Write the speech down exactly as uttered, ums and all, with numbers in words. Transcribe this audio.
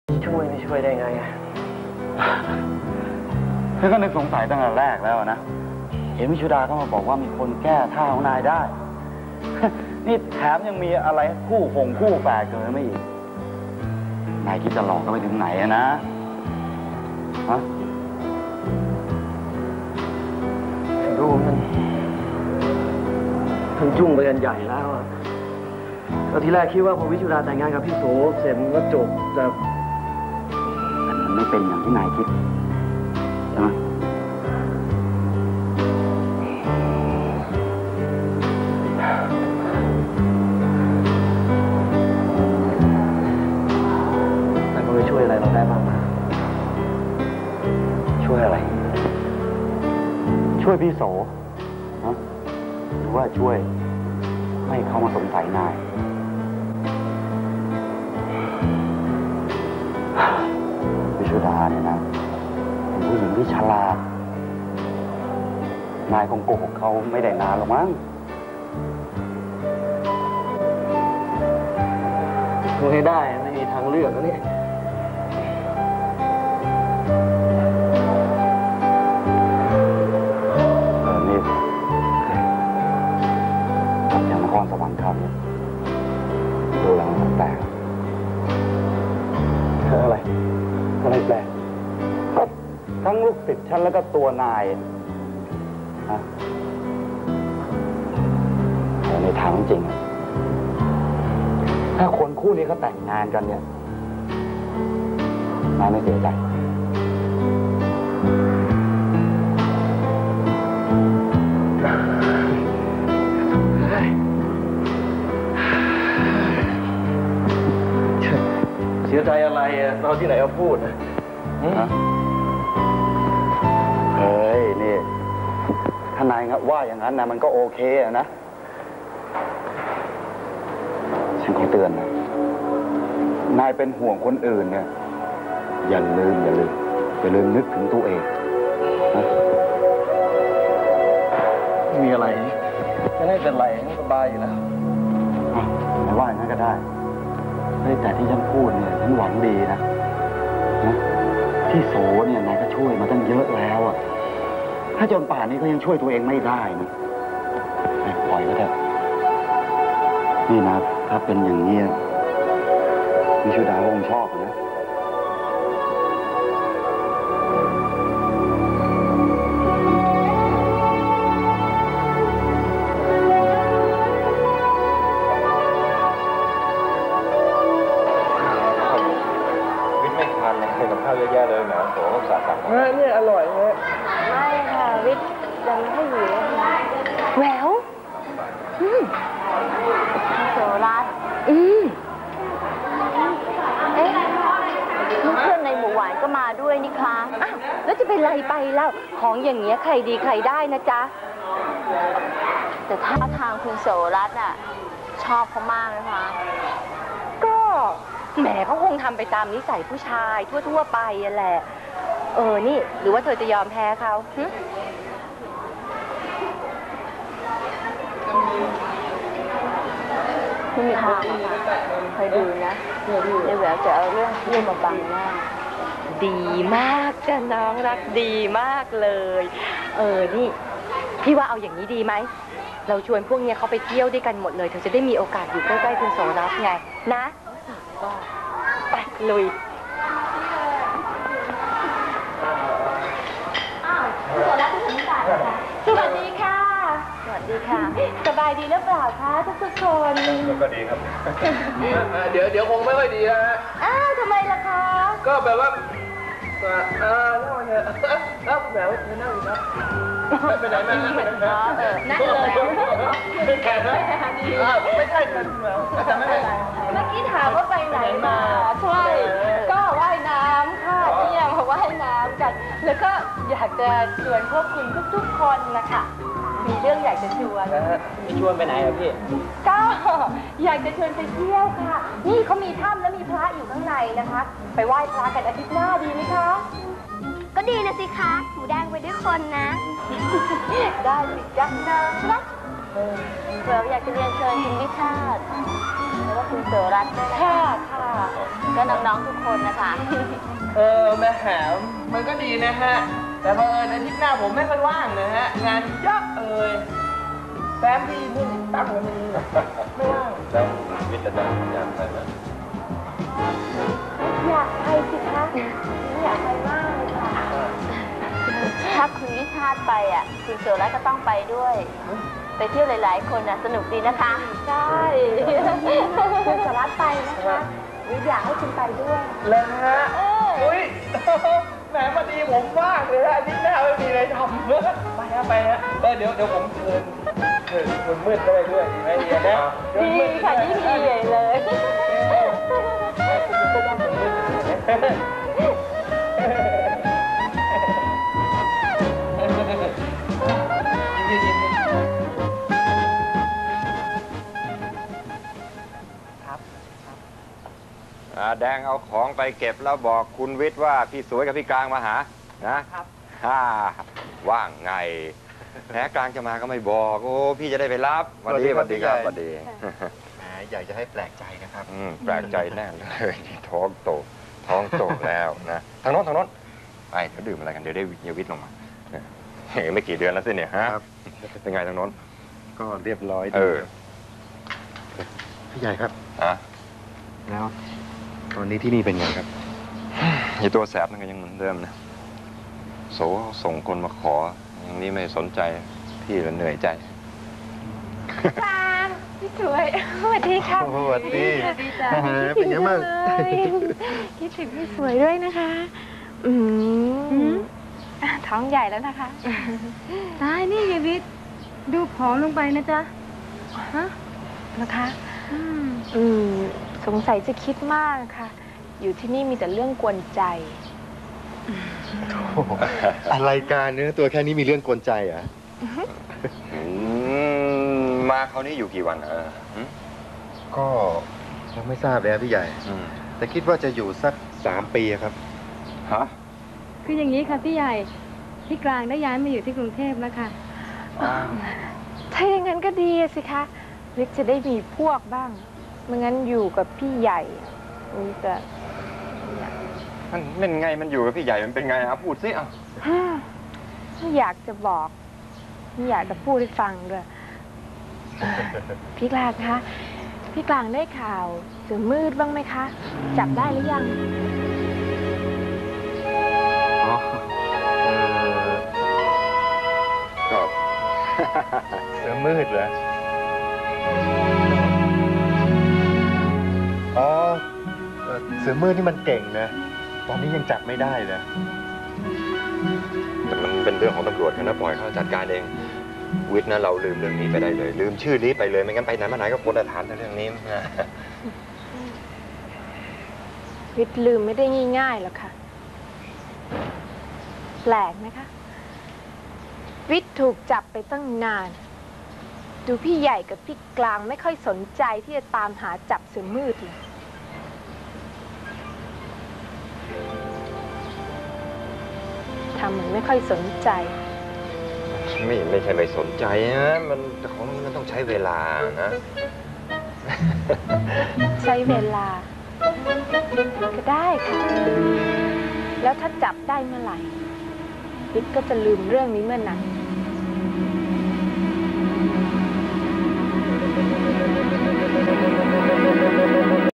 ช่วยไม่ช่วยได้ไงคือก็นึกสงสัยตั้งแต่แรกแล้วนะเห็นวิชุดาเขามาบอกว่ามีคนแก้ท่าของนายได้ นี่แถมยังมีอะไรคู่ฟงคู่แฝดเกินไม่อีกนายคิดจะหลอกกันไปถึงไหนอะนะฮะดูมันมันยุ่งไปกันใหญ่แล้วอะตอนที่แรกคิดว่าพอวิชุดาแต่งงานกับพี่โสเสร็จมันก็จบแต่มันไม่เป็นอย่างที่นายคิดใช่ไหมแต่ก็ไม่ช่วยอะไรเราได้บ้างนะช่วยอะไรช่วยพี่โสนะหรือว่าช่วยไม่เข้ามาสงสัยนายวิชุดาเนี่ยนะเป็นผู้หญิงที่ฉลาดนายคงโกหกเขาไม่ได้นานหรอกมั้งคงให้ได้ไม่มีทางเลือกแล้วนี่เออนี่กลับจากนครสวรรค์ครับดูแล้วมันแปลกอะไรอะไรแปลกทั้งลูกศิษย์ฉันแล้วก็ตัวนายฮะแต่ในทางจริงถ้าคนคู่นี้เขาแต่งงานกันเนี่ยนายไม่เสียใจเสียใจอะไรเราที่ไหนเอาพูดนะเฮ้ยนี่ถ้านายว่าอย่างนั้นนะมันก็โอเคนะฉันขอเตือนนะนายเป็นห่วงคนอื่นเนี่ยอย่าลืมอย่าลืมอย่าลืมนึกถึงตัวเองนะมีอะไรจะได้เป็นไรสบายอยู่แล้วไม่ว่าอย่างนั้นก็ได้แต่ที่ฉันพูดเนี่ยฉันหวังดีนะนะที่โสเนี่ยนายก็ช่วยมาตั้งเยอะแล้วอ่ะถ้าจนป่านนี้ก็ยังช่วยตัวเองไม่ได้นะปล่อยก็เถอะนี่นะถ้าเป็นอย่างนี้วิชุดาคงชอบนะเนี่ยอร่อยเลยไม่ค่ะวิทย์ยังไม่ให้อยู่เลยค่ะแหววอืมโสรัตอืมเอ๊ะเพื่อนในหมู่หวานก็มาด้วยนี่คะอ้าวแล้วจะเป็นไรไปแล้วของอย่างเงี้ยใครดีใครได้นะจ๊ะแต่ท่าทางคุณโสรัตน์อ่ะชอบเขามากนะคะก็แหมเขาคงทำไปตามนิสัยผู้ชายทั่วๆไปแหละเออนี่หรือว่าเธอจะยอมแพ้เขาไม่มีทางคอยดูนะเดี๋ยวแหววจะเอาเรื่องเรื่องมาบังหน้าดีมากจ้ะน้องรักดีมากเลยเออนี่พี่ว่าเอาอย่างนี้ดีไหมเราชวนพวกเนี้ยเขาไปเที่ยวด้วยกันหมดเลยเธอจะได้มีโอกาสอยู่ใกล้ๆคุณโสรัตน์ไงนะไปลุยสวัสดีค่ะสวัสดีค่ะสบายดีหรือเปล่าคะทุกทุกคนก็ดีครับเดี๋ยวเดี๋ยวคงไม่ค่อยดีนะฮะอ้าวทำไมล่ะคะก็แบบว่าเออนั่งเนี่ยนั่งแบบนั่งอยู่นะไปไหนมานั่งเออนั่งเลยไม่แข่งนะไม่ใช่กันแล้วแต่ไม่เป็นไรเมื่อกี้ถามว่าไปไหนมาใช่ก็ว่ายน้ำค่ะที่ยังมาว่ายน้ำกันแล้วก็อยากจะชวนพวกคุณทุกๆคนนะคะมีเรื่องอยากจะชวนชวนไปไหนอ่ะพี่ก็อยากจะชวนไปเที่ยวค่ะนี่เขามีถ้ำและมีพระอยู่ข้างในนะคะไปไหว้พระกันอาทิตย์หน้าดีไหมคะก็ดีนะสิคะหมูแดงไปด้วยคนนะได้สิจ๊ะเดิมนะเราอยากจะเรียนเชิญคุณวิชาติแล้วก็คุณโสรัตน์ด้วยนะคะค่ะก็น้องๆทุกคนนะคะเออแม่แหมมันก็ดีนะฮะ แต่พอเผอิญอาทิตย์หน้าผมไม่ค่อยว่างนะฮะ งานเยอะเอ่ยแฟมพี่นู่นตั้งไว้มันไม่ว่างแล้ววิทย์จะได้อยากไปไหมอยากไปสิคะอยากไปมากเลยค่ะ ถ้าคุณวิชาติไปอ่ะ คุณโสรัตน์ก็ต้องไปด้วย ไปเที่ยวหลายๆคนน่ะสนุกดีนะคะ ใช่คุณโสรัตน์ไปนะคะวิอยากให้คุณไปด้วยเลยฮะอุ้ยแหมพอดีผมว่างเลยฮะอาทิตย์หน้าไม่มีอะไรทำไปฮะไปฮะเออเดี๋ยวเดี๋ยวผมเชิญเชิญคนมืดเข้าไปด้วยดีไหมเฮียนะดีค่ะยิ่งดีใหญ่เลยอ่าแดงเอาของไปเก็บแล้วบอกคุณวิทย์ว่าพี่สวยกับพี่กลางมาหานะครับฮ่าว่างไงแหมกลางจะมาก็ไม่บอกโอ้พี่จะได้ไปรับสวัสดีสวัสดีครับสวัสดีอยากจะให้แปลกใจนะครับอืมแปลกใจแน่เลยนี่ท้องโตท้องโตแล้วนะทางโน้นทางโน้นไปเดี๋ยวดื่มอะไรกันเดี๋ยวได้เยวิทย์ลงมาเนี่ยไม่กี่เดือนแล้วสิเนี่ยฮะเป็นไงทางโน้นก็เรียบร้อยเอดีอพี่ใหญ่ครับอ่ะแล้วตอนนี้ที่นี่เป็นไงครับไอตัวแสบนั่นก็ยังเหมือนเดิมนะโสส่งคนมาขออย่างนี้ไม่สนใจพี่ละเหนื่อยใจจางพี่สวยสวัสดีค่ะสวัสดีสวัสดีจ้าเป็นไงบ้างคิดถึงพี่สวยด้วยนะคะ อืมท้องใหญ่แล้วนะคะตายนี่ยายวิทย์ดูผอมลงไปนะจ๊ะ ฮะนะคะอืมอืมสงสัยจะคิดมากค่ะ อยู่ที่นี่มีแต่เรื่องกวนใจอะไรการเนื้อตัวแค่นี้มีเรื่องกวนใจเหรอ่ะอืมมาคราวนี้อยู่กี่วันเออหืมก็ยังไม่ทราบเลยครับพี่ใหญ่อืมแต่คิดว่าจะอยู่สักสามปีครับฮะคืออย่างนี้ค่ะพี่ใหญ่ พี่กลางได้ย้ายมาอยู่ที่กรุงเทพแล้วค่ะถ้าอย่างนั้นก็ดีสิคะวิทย์จะได้มีพวกบ้างไม่งั้นอยู่กับพี่ใหญ่มีแต่มันเป็นไงมันอยู่กับพี่ใหญ่มันเป็นไงอ่ะพูดสิอ่ะไม่อยากจะบอกไม่อยากจะพูดให้ฟังด้วย พี่กลางคะพี่กลางได้ข่าวเสือมืดบ้างไหมคะ จับได้หรือยังอ๋อเออก็ เสือมืดเหรอ อ๋อเอ่อเสือมืดนี่มันเก่งนะ ตอนนี้ยังจับไม่ได้เลยแต่มันเป็นเรื่องของตำรวจเขานะปล่อยเขาจัดการเองวิทย์นะเราลืมเรื่องนี้ไปได้เลย ลืมชื่อนี้ไปเลยไม่งั้นไปไหนมาไหนก็คนละทานแต่เรื่องนี้นะวิทย์ลืมไม่ได้ง่ายๆหรอกค่ะ แปลกนะคะ วิทย์ถูกจับไปตั้งนาน ดูพี่ใหญ่กับพี่กลางไม่ค่อยสนใจที่จะตามหาจับเสือมืดเลยทำเหมือนไม่ค่อยสนใจไม่ไม่ใช่ไม่สนใจนะมันของนี้มันต้องใช้เวลานะใช้เวลา ก็ได้ค่ะ แล้วถ้าจับได้เมื่อไหร่วิทย์ก็จะลืมเรื่องนี้เมื่อนั้น